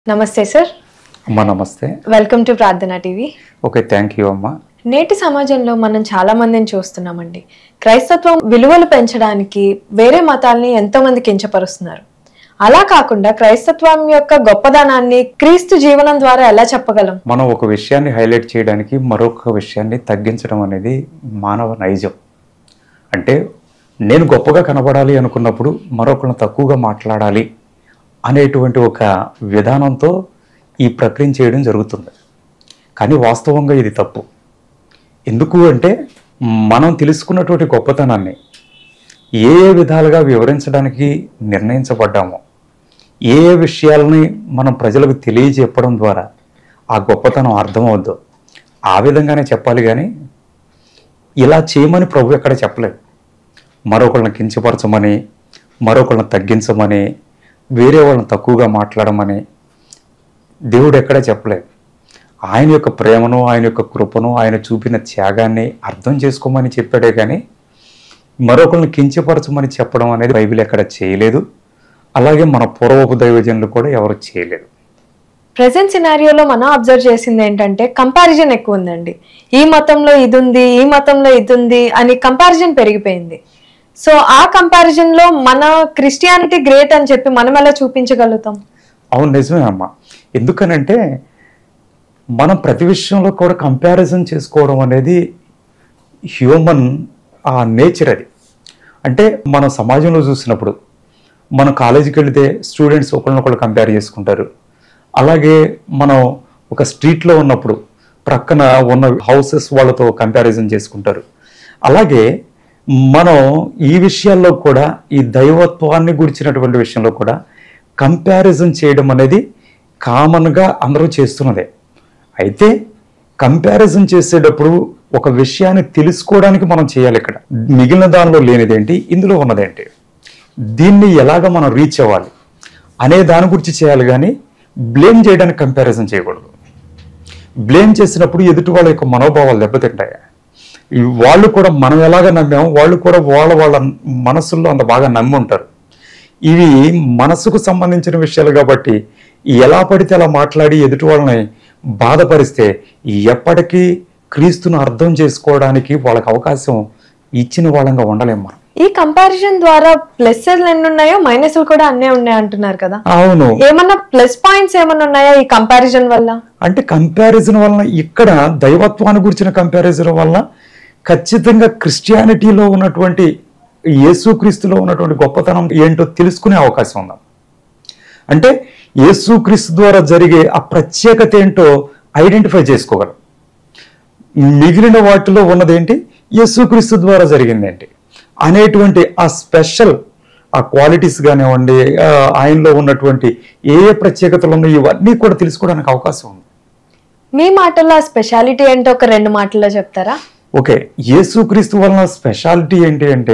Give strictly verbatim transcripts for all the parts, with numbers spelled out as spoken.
నమస్తే సార్. అమ్మా నమస్తే. Welcome to Prarthana TV. Okay, thank you అమ్మా. నేటి సమాజంలో మనం చాలా మందిని చూస్తున్నామండి. క్రైస్తత్వం విలువలు పెంచడానికి వేరే మతాల్ని ఎంతో మంది కించపరుస్తున్నారు. అలా కాకుండా క్రైస్తత్వం యొక్క గొప్పదనాన్ని క్రీస్తు జీవనం ద్వారా ఎలా చెప్పగలం? మనం ఒక విషయాన్ని హైలైట్ చేయడానికి మరొక విషయాన్ని తగ్గించడం అనేది మానవ నైజం. అంటే నేను గొప్పగా కనబడాలి అనుకున్నప్పుడు మరొకరిని తక్కువగా మాట్లాడాలి అనేటువంటి ఒక విధానంతో ఈ ప్రక్రియ చేయడం జరుగుతుంది. కానీ వాస్తవంగా ఇది తప్పు. ఎందుకు అంటే మనం తెలుసుకున్నటువంటి గొప్పతనాన్ని ఏ ఏ విధాలుగా వివరించడానికి నిర్ణయించబడ్డామో, ఏ ఏ విషయాలని మనం ప్రజలకు తెలియజెప్పడం ద్వారా ఆ గొప్పతనం అర్థమవుద్దో ఆ విధంగానే చెప్పాలి. కానీ ఇలా చేయమని ప్రభు ఎక్కడ చెప్పలేదు. మరొకళ్ళని కించపరచమని, మరొకళ్ళని తగ్గించమని, వేరే వాళ్ళని తక్కువగా మాట్లాడమని దేవుడు ఎక్కడా చెప్పలేదు. ఆయన యొక్క ప్రేమను, ఆయన యొక్క కృపను, ఆయన చూపిన త్యాగాన్ని అర్థం చేసుకోమని చెప్పాడే కానీ మరొకరిని కించపరచమని చెప్పడం అనేది బైబిల్ ఎక్కడ చేయలేదు. అలాగే మన పూర్వపు దైవజనులు కూడా ఎవరు చేయలేదు. ప్రెసెంట్ సినారియోలో మనం అబ్జర్వ్ చేసింది ఏంటంటే కంపారిజన్ ఎక్కువ ఉందండి. ఈ మతంలో ఇది ఉంది, ఈ మతంలో ఇది ఉంది అని కంపారిజన్ పెరిగిపోయింది. సో ఆ కంపారిజన్ లో మన క్రిస్టియానిటీ గ్రేట్ అని చెప్పి మనం ఎలా చూపించగలుగుతాం? అవును, నిజమే అమ్మా. ఎందుకనంటే మనం ప్రతి విషయంలో కూడా కంపారిజన్ చేసుకోవడం అనేది హ్యూమన్ ఆ నేచర్. అది అంటే మనం సమాజంలో చూసినప్పుడు మనం కాలేజీకి వెళితే స్టూడెంట్స్ ఒకరినొకరు కంపేర్ చేసుకుంటారు. అలాగే మనం ఒక స్ట్రీట్లో ఉన్నప్పుడు ప్రక్కన ఉన్న హౌసెస్ వాళ్ళతో కంపారిజన్ చేసుకుంటారు. అలాగే మనం ఈ విషయాల్లో కూడా, ఈ దైవత్వాన్ని గురించినటువంటి విషయంలో కూడా కంపారిజన్ చేయడం అనేది కామన్గా అందరూ చేస్తున్నదే. అయితే కంపారిజన్ చేసేటప్పుడు ఒక విషయాన్ని తెలుసుకోవడానికి మనం చేయాలి. ఇక్కడ మిగిలిన దానిలో లేనిదేంటి, ఇందులో ఉన్నదేంటి, దీన్ని ఎలాగ మనం రీచ్ అవ్వాలి అనే దాని గురించి చేయాలి. కానీ బ్లేమ్ చేయడానికి కంపారిజన్ చేయకూడదు. బ్లేమ్ చేసినప్పుడు ఎదుటి వాళ్ళ యొక్క మనోభావాలు దెబ్బతింటాయి. వాళ్ళు కూడా మనం ఎలాగ నమ్మాము, వాళ్ళు కూడా వాళ్ళ వాళ్ళ మనసుల్లో అంత బాగా నమ్మి ఉంటారు. ఇవి మనసుకు సంబంధించిన విషయాలు కాబట్టి ఎలా పడితే అలా మాట్లాడి ఎదుటి వాళ్ళని బాధపరిస్తే ఎప్పటికీ క్రీస్తును అర్థం చేసుకోవడానికి వాళ్ళకి అవకాశం ఇచ్చిన వాళ్ళంగా ఉండలేము మనం. ఈ కంపారిజన్ ద్వారా ప్లస్ ఎన్ని ఉన్నాయో మైనస్ కూడా అన్నీ ఉన్నాయి అంటున్నారు కదా. అవును, ఏమన్నా ప్లస్ పాయింట్స్ ఏమన్నా ఉన్నాయా ఈ కంపారిజన్ వల్ల? అంటే కంపారిజన్ వలన ఇక్కడ దైవత్వాన్ని గురించిన కంపారిజన్ వల్ల ఖచ్చితంగా క్రిస్టియానిటీలో ఉన్నటువంటి, యేసుక్రీస్తులో ఉన్నటువంటి గొప్పతనం ఏంటో తెలుసుకునే అవకాశం ఉంది. అంటే యేసుక్రీస్తు ద్వారా జరిగే ఆ ప్రత్యేకత ఏంటో ఐడెంటిఫై చేసుకోగలం. మిగిలిన వాటిలో ఉన్నదేంటి, యేసుక్రీస్తు ద్వారా జరిగింది ఏంటి అనేటువంటి ఆ స్పెషల్ ఆ క్వాలిటీస్ కానివ్వండి, ఆయనలో ఉన్నటువంటి ఏ ఏ ప్రత్యేకతలు ఉన్నాయో ఇవన్నీ కూడా తెలుసుకోవడానికి అవకాశం ఉంది. మీ మాటల్లో ఆ స్పెషాలిటీ ఏంటో ఒక రెండు మాటల్లో చెప్తారా? ఓకే, యేసుక్రీస్తు వలన స్పెషాలిటీ ఏంటి అంటే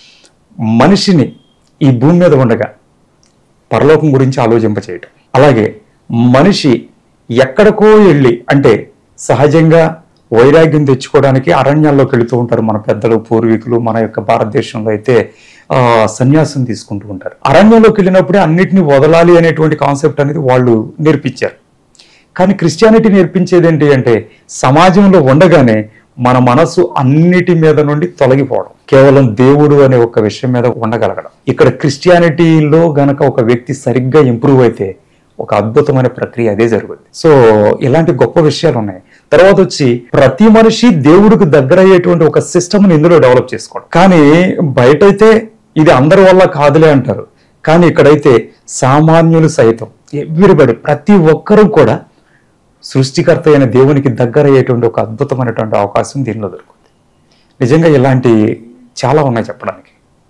మనిషిని ఈ భూమి మీద ఉండగా పరలోకం గురించి ఆలోచింపచేయటం. అలాగే మనిషి ఎక్కడికో వెళ్ళి, అంటే సహజంగా వైరాగ్యం తెచ్చుకోవడానికి అరణ్యాల్లోకి వెళుతూ ఉంటారు మన పెద్దలు, పూర్వీకులు. మన యొక్క భారతదేశంలో అయితే ఆ సన్యాసం తీసుకుంటూ ఉంటారు. అరణ్యంలోకి వెళ్ళినప్పుడే అన్నిటినీ వదలాలి అనేటువంటి కాన్సెప్ట్ అనేది వాళ్ళు నేర్పించారు. కానీ క్రిస్టియానిటీ నేర్పించేది ఏంటి అంటే సమాజంలో ఉండగానే మన మనసు అన్నిటి మీద నుండి తొలగిపోవడం, కేవలం దేవుడు అనే ఒక విషయం మీద ఉండగలగడం. ఇక్కడ క్రిస్టియానిటీలో గనక ఒక వ్యక్తి సరిగ్గా ఇంప్రూవ్ అయితే ఒక అద్భుతమైన ప్రక్రియ అదే జరుగుతుంది. సో ఇలాంటి గొప్ప విషయాలు ఉన్నాయి. తర్వాత వచ్చి ప్రతి మనిషి దేవుడికి దగ్గర అయ్యేటువంటి ఒక సిస్టమ్ని ఇందులో డెవలప్ చేసుకోవడం. కానీ బయటైతే ఇది అందరి వల్ల కాదులే అంటారు. కానీ ఇక్కడైతే సామాన్యులు సైతం, ఎవ్రీబడి, ప్రతి ఒక్కరూ కూడా సృష్టికర్త అయిన దేవునికి దగ్గర అయ్యేటువంటి ఒక అద్భుతమైనటువంటి అవకాశం దీనిలో దొరుకుతుంది. నిజంగా ఇలాంటి చాలా ఉన్నాయి చెప్పడానికి.